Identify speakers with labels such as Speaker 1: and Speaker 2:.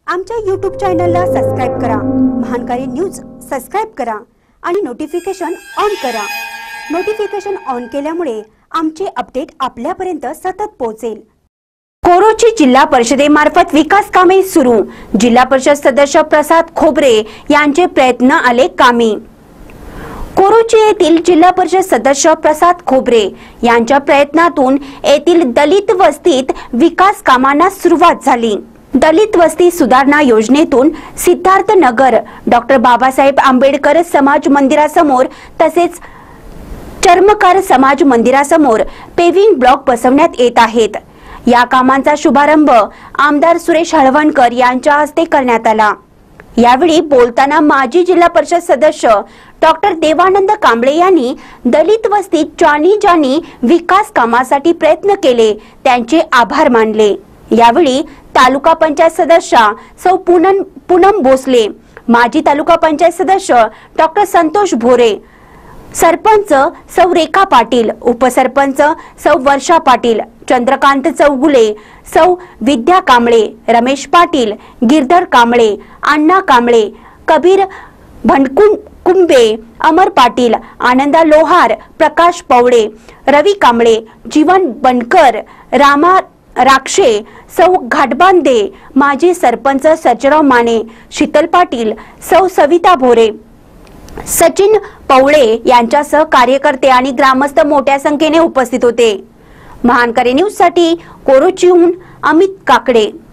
Speaker 1: आमच्या YouTube चॅनलला subscribe करा, महानकारी न्यूज सबस्क्राइब करा आणि नोटिफिकेशन ऑन करा। नोटिफिकेशन ऑन केल्यामुळे आमचे अपडेट आपल्यापर्यंत सतत पोहोचेल। कोरोची जिल्हा परिषदेमार्फत विकास कामे सुरू। जिल्हा परिषद सदस्य प्रसाद खोबरे यांचे प्रयत्न आले कामी। कोरोची येथील जिल्हा परिषद सदस्य प्रसाद खोबरे यांच्या प्रयत्नातून येथील दलित वस्तीत विकास कामांना सुरुवात झाली। दलित वस्ती सुधारणा योजनेतून सिद्धार्थ नगर डॉक्टर बाबासाहेब आंबेडकर समाज मंदिरासमोर तसेच चर्मकार समाज मंदिरासमोर पेव्हिंग ब्लॉक बसवण्यात येत आहेत। या कामांचा शुभारंभ आमदार सुरेश हळवणकर यांच्या हस्ते करण्यात आला। यावेळी बोलताना माजी जिल्हा परिषद सदस्य डॉक्टर देवानंद कांबळे यांनी दलित वस्तीत ज्यांनी विकास कामासाठी प्रयत्न केले त्यांचे आभार मानले। यावेळी तालुका पंचायत सदस्य सौ पूनम भोसले, माजी तालुका पंचायत सदस्य डॉक्टर संतोष भोरे, सरपंच सौ रेखा पाटील, उपसरपंच सौ वर्षा पाटील, चंद्रकांत चौगुले, सौ विद्या कांबळे, रमेश पाटील, गिरधर कांबळे, अण्णा कांबळे, कबीर कुंबे, अमर पाटील, आनंदा लोहार, प्रकाश पवळे, रवी कांबळे, जीवन बनकर, रामा राक्षे, सौ घाटबांदे, माजी सरपंच सर्जराव माने, शीतल पाटील, सौ सविता भोरे, सचिन पवळे यांच्यासह कार्यकर्ते आणि ग्रामस्थ मोठ्या संख्येने उपस्थित होते। महानकारी न्यूज साठी कोरोचीहून अमित काकडे।